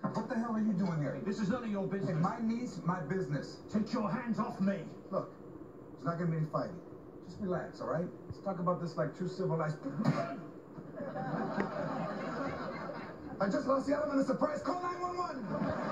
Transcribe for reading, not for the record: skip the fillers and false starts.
What the hell are you doing here? This is none of your business. Hey, my niece, my business. Take your hands off me. Look, there's not gonna be any fighting. Just relax, all right? Let's talk about this like two civilized... I just lost the element of surprise. Call 911!